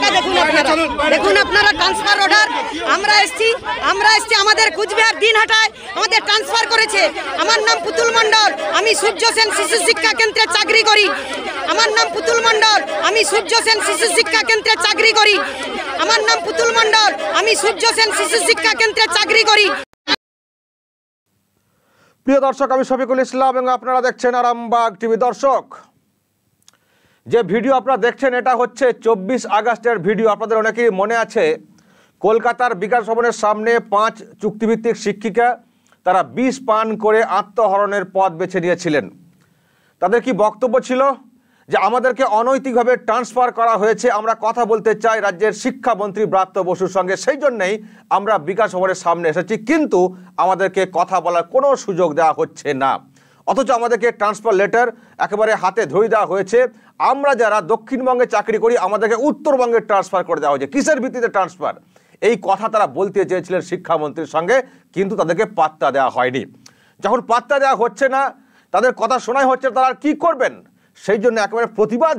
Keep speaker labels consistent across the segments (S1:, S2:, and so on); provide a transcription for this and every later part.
S1: টাকা দেখুন আপনারা ট্রান্সফার অর্ডার। আমরা এসছি আমাদের কুচবিহার দিনহাটায় আমাদের ট্রান্সফার করেছে। আমার নাম পুতুল মণ্ডল, আমি সূর্য সেন শিশু শিক্ষা কেন্দ্রে চাকরি করি। আমার নাম পুতুল মণ্ডল, আমি সূর্য সেন শিশু শিক্ষা কেন্দ্রে চাকরি করি। আমার নাম পুতুল মণ্ডল, আমি সূর্য সেন শিশু শিক্ষা কেন্দ্রে চাকরি করি।
S2: প্রিয় দর্শক, আমি শফিকুল ইসলাম এবং আপনারা দেখছেন আরামবাগ টিভি। দর্শক, যে ভিডিও আপনারা দেখছেন এটা হচ্ছে 24 আগস্টের ভিডিও। আপনাদের অনেকেই মনে আছে, কলকাতার বিকাশ ভবনের সামনে 5 চুক্তিভিত্তিক শিক্ষিকা তারা বিষ পান করে আত্মহরণের পথ বেছে নিয়েছিলেন। তাদের কি বক্তব্য ছিল? যে আমাদেরকে অনৈতিকভাবে ট্রান্সফার করা হয়েছে, আমরা কথা বলতে চাই রাজ্যের শিক্ষামন্ত্রী ব্রাত্য বসুর সঙ্গে, সেই জন্যই আমরা বিকাশ ভবনের সামনে এসেছি, কিন্তু আমাদেরকে কথা বলার কোনো সুযোগ দেওয়া হচ্ছে না। অথচ আমাদেরকে ট্রান্সফার লেটার একেবারে হাতে ধরিয়ে দেওয়া হয়েছে। আমরা যারা দক্ষিণবঙ্গে চাকরি করি আমাদেরকে উত্তরবঙ্গে ট্রান্সফার করে দেওয়া হয়েছে। কিসের ভিত্তিতে ট্রান্সফার? এই কথা তারা বলতে চেয়েছিলেন শিক্ষামন্ত্রীর সঙ্গে, কিন্তু তাদেরকে পাত্তা দেওয়া হয়নি। যখন পাত্তা দেওয়া হচ্ছে না, তাদের কথা শোনাই হচ্ছে, তারা আর কি করবেন? সেই জন্য একেবারে প্রতিবাদ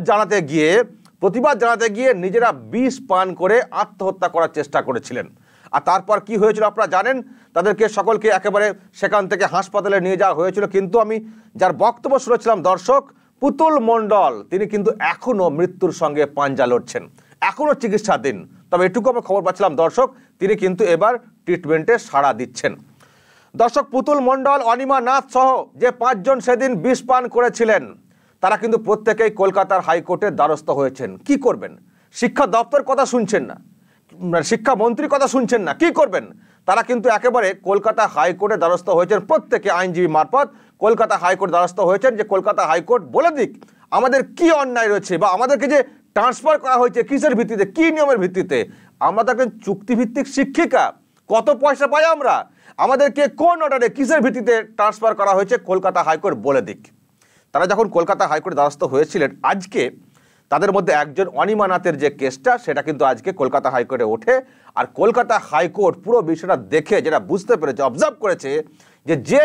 S2: জানাতে গিয়ে নিজেরা বিষ পান করে আত্মহত্যা করার চেষ্টা করেছিলেন। আর তারপর কি হয়েছিল আপনারা জানেন। তাদেরকে সকলকে একেবারে সেখান থেকে হাসপাতালে নিয়ে যাওয়া হয়েছিল। কিন্তু আমি যার বক্তব্য শুনেছিলাম দর্শক, পুতুল মণ্ডল, তিনি কিন্তু এখনো মৃত্যুর সঙ্গে পাঞ্জা লড়ছেন, এখনো চিকিৎসাধীন। তবে এটুকু আমরা খবর পাচ্ছিলাম দর্শক, তিনি কিন্তু এবার ট্রিটমেন্টে সাড়া দিচ্ছেন। দর্শক, পুতুল মণ্ডল, অনিমা নাথ সহ যে 5 জন সেদিন বিষ পান করেছিলেন, তারা কিন্তু প্রত্যেকেই কলকাতার হাইকোর্টের দ্বারস্থ হয়েছেন। কি করবেন? শিক্ষা দপ্তর কথা শুনছেন না, শিক্ষামন্ত্রীর কথা শুনছেন না, কি করবেন? তারা কিন্তু একেবারে কলকাতা হাইকোর্টের দ্বারস্থ হয়েছেন, প্রত্যেকে আইনজীবী মারফত কলকাতা হাইকোর্ট দ্বারস্থ হয়েছেন, যে কলকাতা হাইকোর্ট বলে দিক আমাদের কি অন্যায় রয়েছে, বা আমাদেরকে যে ট্রান্সফার করা হয়েছে কিসের ভিত্তিতে, কি নিয়মের ভিত্তিতে। আমরা তাকে চুক্তিভিত্তিক শিক্ষিকা, কত পয়সা পাই আমরা, আমাদেরকে কোন অর্ডারে কিসের ভিত্তিতে ট্রান্সফার করা হয়েছে, কলকাতা হাইকোর্ট বলে দিক। তারা যখন কলকাতা হাইকোর্টের দ্বারস্থ হয়েছিলেন, আজকে তাদের মধ্যে একজন অনিমা নাথের যে কেসটা, সেটা কিন্তু আজকে কলকাতা হাইকোর্টে ওঠে। আর কলকাতা হাইকোর্ট পুরো বিষয়টা দেখে যেটা বুঝতে পেরেছে, অবজার্ভ করেছে, যে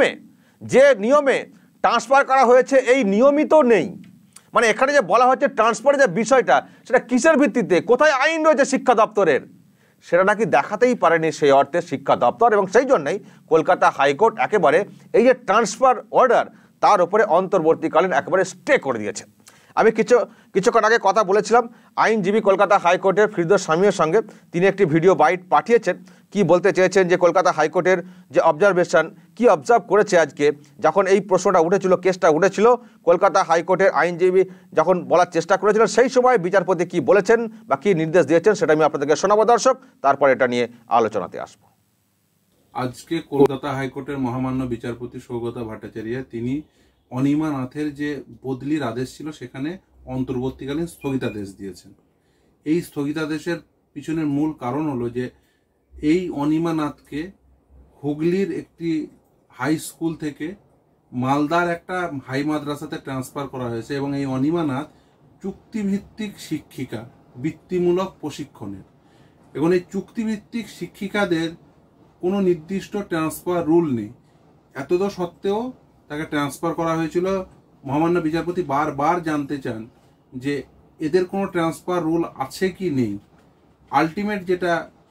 S2: নিয়মে ট্রান্সফার করা হয়েছে এই নিয়মিত নেই। মানে এখানে যে বলা হচ্ছে ট্রান্সফারের যে বিষয়টা, সেটা কিসের ভিত্তিতে, কোথায় আইন রয়েছে শিক্ষা দপ্তরের, সেটা নাকি দেখাতেই পারেনি সেই অর্থে শিক্ষা দপ্তর। এবং সেই জন্যই কলকাতা হাইকোর্ট একেবারে এই যে ট্রান্সফার অর্ডার, তার উপরে অন্তর্বর্তীকালীন একেবারে স্টে করে দিয়েছে। আমি কিছুক্ষণ আগে কথা বলেছিলাম আইনজীবী কলকাতা হাইকোর্টের ফিরদৌস শামীমের সঙ্গে, তিনি একটি ভিডিও বাইট পাঠিয়েছেন। কি বলতে চেয়েছেন, যে কলকাতা হাইকোর্টের যে অবজারভেশন, কি অবজার্ভ করেছে আজকে, যখন এই প্রশ্নটা উঠেছিল, কেসটা উঠেছিল, কলকাতা হাইকোর্টের আইনজীবী যখন বলার চেষ্টা করেছিলেন, সেই সময় বিচারপতি কি বলেছেন বা কি নির্দেশ দিয়েছেন, সেটা আমি আপনাদেরকে শোনাবো দর্শক, তারপর এটা নিয়ে আলোচনাতে আসবো।
S3: আজকে কলকাতা হাইকোর্টের মহামান্য বিচারপতি সৌগতা ভট্টাচার্য, তিনি অনিমা নাথের যে বদলির আদেশ ছিল সেখানে অন্তর্বর্তীকালীন স্থগিতাদেশ দিয়েছেন। এই স্থগিতাদেশের পিছনের মূল কারণ হলো যে এই অনিমা নাথকে হুগলির একটি হাই স্কুল থেকে মালদার একটা হাই মাদ্রাসাতে ট্রান্সফার করা হয়েছে, এবং এই অনিমা নাথ চুক্তিভিত্তিক শিক্ষিকা, বৃত্তিমূলক প্রশিক্ষণের। এবং এই চুক্তিভিত্তিক শিক্ষিকাদের কোনো নির্দিষ্ট ট্রান্সফার রুল নেই। এতদ সত্ত্বেও তাকে ট্রান্সফার করা হয়েছিল। মহামান্য বিচারপতি বারবার জানতে চান যে এদের কোনো ট্রান্সফার রুল আছে কি নেই। আলটিমেট যেটা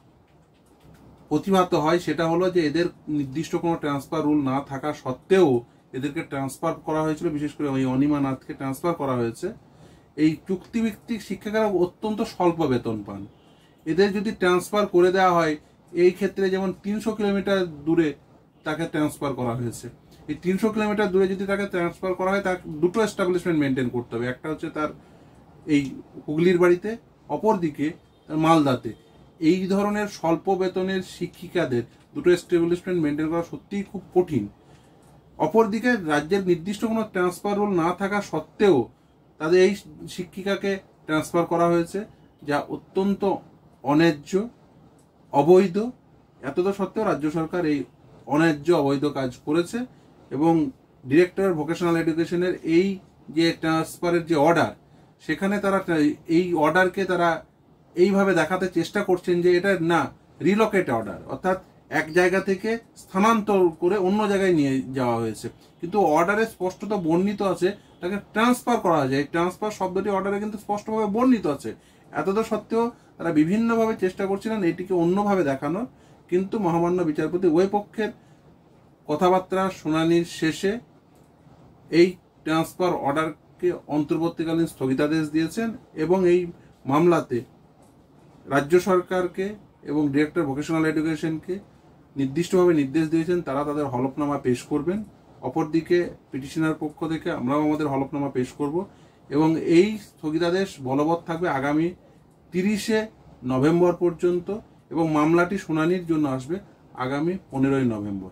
S3: প্রতিভাত হয় সেটা হলো যে এদের নির্দিষ্ট কোনো ট্রান্সফার রুল না থাকা সত্ত্বেও এদেরকে ট্রান্সফার করা হয়েছিল, বিশেষ করে ওই অনিমা নাথকে ট্রান্সফার করা হয়েছে। এই চুক্তিভিত্তিক শিক্ষিকারা অত্যন্ত স্বল্প বেতন পান। এদের যদি ট্রান্সফার করে দেওয়া হয়, এই ক্ষেত্রে যেমন 300 কিলোমিটার দূরে তাকে ট্রান্সফার করা হয়েছে, এই 300 কিলোমিটার দূরে যদি তাকে ট্রান্সফার করা হয়, তার দুটো এস্টাবলিশমেন্ট মেনটেন করতে হবে। একটা হচ্ছে তার এই হুগলির বাড়িতে, অপরদিকে তার মালদাতে। এই ধরনের স্বল্প বেতনের শিক্ষিকাদের দুটো এস্টাবলিশমেন্ট মেনটেন করা সত্যিই খুব কঠিন। অপরদিকে রাজ্যের নির্দিষ্ট কোনো ট্রান্সফার রুল না থাকা সত্ত্বেও তাদের এই শিক্ষিকাকে ট্রান্সফার করা হয়েছে, যা অত্যন্ত অন্যায্য, অবৈধ। এতটা সত্ত্বেও রাজ্য সরকার এই অন্যায্য অবৈধ কাজ করেছে, এবং ডিরেক্টর ভোকেশনাল এডুকেশনের এই যে ট্রান্সফারের যে অর্ডার, সেখানে তারা এই অর্ডারকে তারা এইভাবে দেখাতে চেষ্টা করছেন যে এটা না রিলোকেট অর্ডার, অর্থাৎ এক জায়গা থেকে স্থানান্তর করে অন্য জায়গায় নিয়ে যাওয়া হয়েছে। কিন্তু অর্ডারে স্পষ্টত বর্ণিত আছে তাকে ট্রান্সফার করা যায়। এই ট্রান্সফার শব্দটি অর্ডারে কিন্তু স্পষ্টভাবে বর্ণিত আছে। এতটা সত্ত্বেও তারা বিভিন্নভাবে চেষ্টা করছিলেন এটিকে অন্যভাবে দেখানোর, কিন্তু মহামান্য বিচারপতি ওই পক্ষের কথাবার্তা শুনানির শেষে এই ট্রান্সফার অর্ডারকে অন্তর্বর্তীকালীন স্থগিতাদেশ দিয়েছেন এবং এই মামলাতে রাজ্য সরকারকে এবং ডিরেক্টর ভোকেশনাল এডুকেশনকে নির্দিষ্টভাবে নির্দেশ দিয়েছেন তারা তাদের হলফনামা পেশ করবেন। অপরদিকে পিটিশনার পক্ষ থেকে আমরাও আমাদের হলফনামা পেশ করব এবং এই স্থগিতাদেশ বলবৎ থাকবে আগামী 30শে নভেম্বর পর্যন্ত এবং মামলাটি শুনানির জন্য আসবে আগামী 15ই নভেম্বর।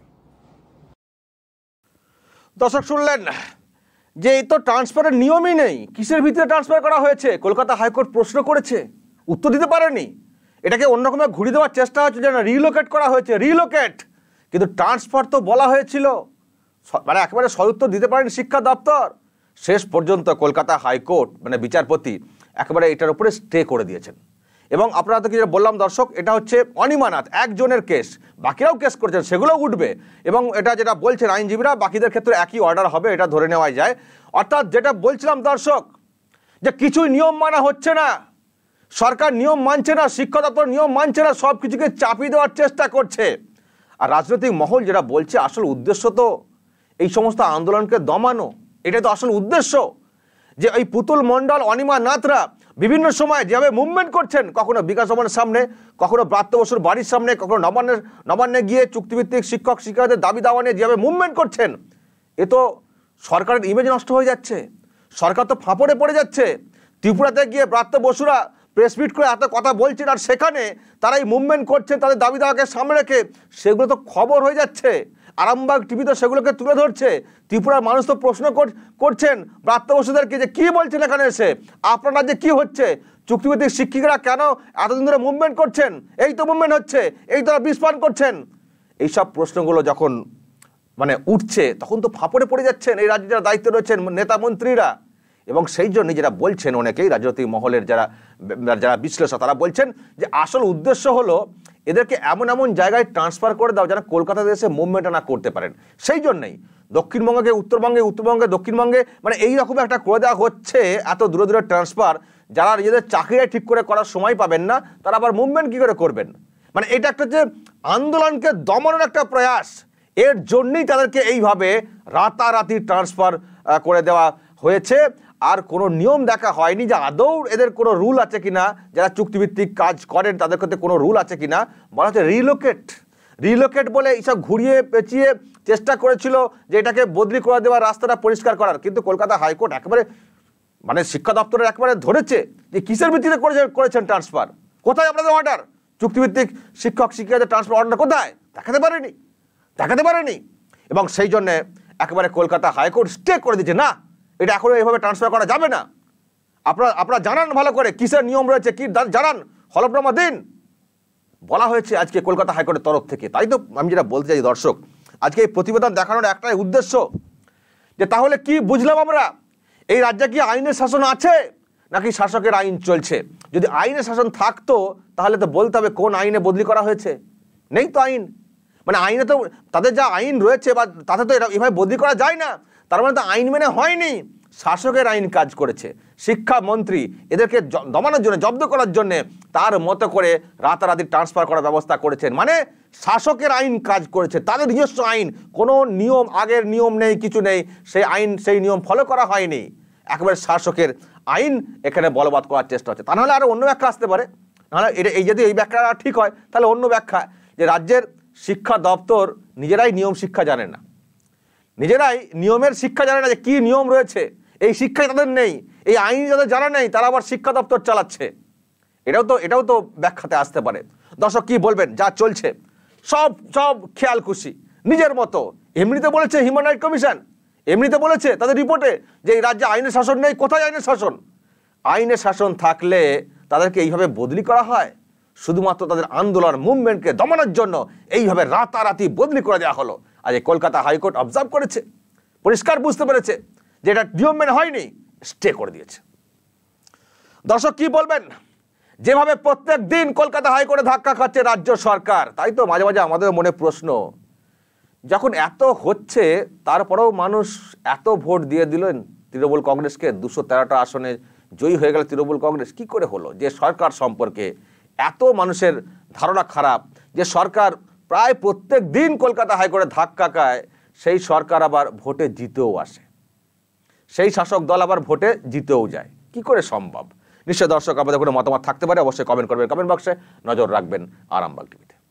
S2: দর্শক শুনলেন যে এই তো ট্রান্সফারের নিয়মই নেই, কিসের ভিত্তিতে ট্রান্সফার করা হয়েছে কলকাতা হাইকোর্ট প্রশ্ন করেছে, উত্তর দিতে পারেনি। এটাকে অন্যরকম ঘুরিয়ে দেওয়ার চেষ্টা হচ্ছে যে না রিলোকেট করা হয়েছে, রিলোকেট, কিন্তু ট্রান্সফার তো বলা হয়েছিল, মানে একেবারে সদুত্তর দিতে পারেনি শিক্ষা দপ্তর। শেষ পর্যন্ত কলকাতা হাইকোর্ট মানে বিচারপতি একেবারে এটার উপরে স্টে করে দিয়েছেন। এবং আপনারা তো যেটা বললাম দর্শক, এটা হচ্ছে অনিমা নাথ একজনের কেস, বাকিরাও কেস করেছেন, সেগুলোও উঠবে। এবং এটা যেটা বলছেন আইনজীবীরা, বাকিদের ক্ষেত্রে একই অর্ডার হবে, এটা ধরে নেওয়া যায়। অর্থাৎ যেটা বলছিলাম দর্শক, যে কিছুই নিয়ম মানা হচ্ছে না, সরকার নিয়ম মানছে না, শিক্ষা দপ্তর নিয়ম মানছে না, সব কিছুকে চাপিয়ে দেওয়ার চেষ্টা করছে। আর রাজনৈতিক মহল যেটা বলছে, আসল উদ্দেশ্য তো এই সমস্ত আন্দোলনকে দমানো, এটাই তো আসল উদ্দেশ্য। যে এই পুতুল মণ্ডল, অনিমা নাথরা বিভিন্ন সময় যেভাবে মুভমেন্ট করছেন, কখনো বিকাশ ভবনের সামনে, কখনো ব্রাত্য বসুর বাড়ির সামনে, কখনো নবান্নে গিয়ে চুক্তিভিত্তিক শিক্ষক শিক্ষার্থীদের দাবি দাওয়া নিয়ে যেভাবে মুভমেন্ট করছেন, এ তো সরকারের ইমেজ নষ্ট হয়ে যাচ্ছে, সরকার তো ফাঁপড়ে পড়ে যাচ্ছে। ত্রিপুরাতে গিয়ে ব্রাত্য বসুরা প্রেস মিট করে এত কথা বলছেন, আর সেখানে তারা এই মুভমেন্ট করছেন, তাদের দাবি দাওয়াকে সামনে রেখে, সেগুলো তো খবর হয়ে যাচ্ছে। আরামবাগ টিভি তো সেগুলোকে তুলে ধরছে। ত্রিপুরার মানুষ তো প্রশ্ন করছেন ব্রাত্য বসুদেরকে যে কী বলছেন এখানে এসে, আপনার রাজ্যে কী হচ্ছে, চুক্তিভিত্তিক শিক্ষিকারা কেন এতদিন ধরে মুভমেন্ট করছেন, এই তো মুভমেন্ট হচ্ছে, এই তো বিষ পান করছেন। এইসব প্রশ্নগুলো যখন মানে উঠছে, তখন তো ফাঁপড়ে পড়ে যাচ্ছেন এই রাজ্যে যারা দায়িত্বে রয়েছেন নেতা মন্ত্রীরা। এবং সেই জন্যই যেটা বলছেন অনেকেই রাজনৈতিক মহলের যারা বিশ্লেষক, তারা বলছেন যে আসল উদ্দেশ্য হলো এদেরকে এমন এমন জায়গায় ট্রান্সফার করে দাও যেন কলকাতাতে এসে মুভমেন্ট না করতে পারেন। সেই জন্যই দক্ষিণবঙ্গকে উত্তরবঙ্গে, উত্তরবঙ্গে দক্ষিণবঙ্গে, মানে এইরকম একটা করে দেওয়া হচ্ছে এত দূরে দূরে ট্রান্সফার। যারা নিজেদের চাকরিটা ঠিক করে করার সময় পাবেন না, তারা আবার মুভমেন্ট কী করে করবেন? মানে এটা একটা যে আন্দোলনকে দমনের একটা প্রয়াস, এর জন্যই তাদেরকে এইভাবে রাতারাতি ট্রান্সফার করে দেওয়া হয়েছে। আর কোনো নিয়ম দেখা হয়নি যে আদৌ এদের কোনো রুল আছে কিনা, যারা চুক্তিভিত্তিক কাজ করেন তাদের ক্ষেত্রে কোনো রুল আছে কিনা। বলা হচ্ছে রিলোকেট বলে এইসব ঘুরিয়ে পেঁচিয়ে চেষ্টা করেছিল যে এটাকে বদলি করে দেওয়ার, রাস্তাটা পরিষ্কার করার, কিন্তু কলকাতা হাইকোর্ট একেবারে মানে শিক্ষা দপ্তরের একেবারে ধরেছে যে কিসের ভিত্তিতে করেছেন ট্রান্সফার, কোথায় আপনাদের অর্ডার, চুক্তিভিত্তিক শিক্ষক শিক্ষিকাদের ট্রান্সফার অর্ডার কোথায়, দেখাতে পারেনি। এবং সেই জন্যে একেবারে কলকাতা হাইকোর্ট স্টে করে দিচ্ছে, না এটা এখন এইভাবে ট্রান্সফার করা যাবে না। আপনারা জানান ভালো করে কিসের নিয়ম রয়েছে, কি জানান, হলফনামা দিন, বলা হয়েছে আজকে কলকাতা হাইকোর্টের তরফ থেকে। তাই তো আমি যেটা বলতে চাই দর্শক, আজকে এই প্রতিবেদন দেখানোর একটাই উদ্দেশ্য, যে তাহলে কি বুঝলাম আমরা, এই রাজ্যে কি আইনের শাসন আছে নাকি শাসকের আইন চলছে? যদি আইনের শাসন থাকতো তাহলে তো বলতে হবে কোন আইনে বদলি করা হয়েছে। নেই তো আইন, মানে আইনে তো তাদের যা আইন রয়েছে বা তাতে তো এভাবে বদলি করা যায় না, তার মানে তো আইন মেনে হয়নি, শাসকের আইন কাজ করেছে। শিক্ষামন্ত্রী এদেরকে দমানোর জন্য, জব্দ করার জন্য তার মতো করে রাতারাতি ট্রান্সফার করার ব্যবস্থা করেছেন, মানে শাসকের আইন কাজ করেছে, তাদের নিজস্ব আইন, কোনো নিয়ম, আগের নিয়ম নেই, কিছু নেই, সেই আইন সেই নিয়ম ফলো করা হয়নি, একেবারে শাসকের আইন এখানে বলবৎ করার চেষ্টা হচ্ছে। তা নাহলে আরও অন্য ব্যাখ্যা আসতে পারে, নাহলে এই যদি এই ব্যাখ্যা ঠিক হয় তাহলে অন্য ব্যাখ্যা, যে রাজ্যের শিক্ষা দপ্তর নিজেরাই নিয়ম শিক্ষা জানে না, নিজেরাই নিয়মের শিক্ষা জানে না, যে কী নিয়ম রয়েছে এই শিক্ষাই তাদের নেই, এই আইন যাদের জানা নেই, তারা আবার শিক্ষা দপ্তর চালাচ্ছে। এটাও তো ব্যাখ্যাতে আসতে পারে। দর্শক কি বলবেন? যা চলছে সব খেয়াল খুশি, নিজের মতো। এমনিতে বলেছে হিউম্যান রাইট কমিশন, এমনিতে বলেছে তাদের রিপোর্টে যে এই রাজ্যে আইনের শাসন নেই। কোথায় আইনের শাসন? আইনের শাসন থাকলে তাদেরকে এইভাবে বদলি করা হয়? শুধুমাত্র তাদের আন্দোলন মুভমেন্টকে দমানোর জন্য এইভাবে রাতারাতি বদলি করে দেওয়া হলো। আজ কলকাতা হাইকোর্ট অবজার্ভ করেছে, পরিষ্কার বুঝতে পেরেছে যে এটা নিয়ম মেনে হয়নি, স্টে করে দিয়েছে। দর্শক কি বলবেন? যেভাবে প্রত্যেক দিন কলকাতা হাইকোর্টে ধাক্কা খাচ্ছে রাজ্য সরকার, তাই তো মাঝে মাঝে আমাদের মনে প্রশ্ন, যখন এত হচ্ছে তারপরেও মানুষ এত ভোট দিয়ে দিলেন তৃণমূল কংগ্রেসকে 213টা আসনে জয়ী হয়ে গেল তৃণমূল কংগ্রেস। কি করে হলো যে সরকার সম্পর্কে এত মানুষের ধারণা খারাপ, যে সরকার প্রায় প্রত্যেক দিন কলকাতা হাইকোর্টে ধাক্কা খায়, সেই সরকার আবার ভোটে জিতেও আসে, সেই শাসক দল আবার ভোটে জিতেও যায়, কি করে সম্ভব? নিশ্চয় দর্শক আপনাদের কোনো মতামত থাকতে পারে, অবশ্যই কমেন্ট করবেন, কমেন্ট বক্সে নজর রাখবেন আরামবাগ টিভিতে।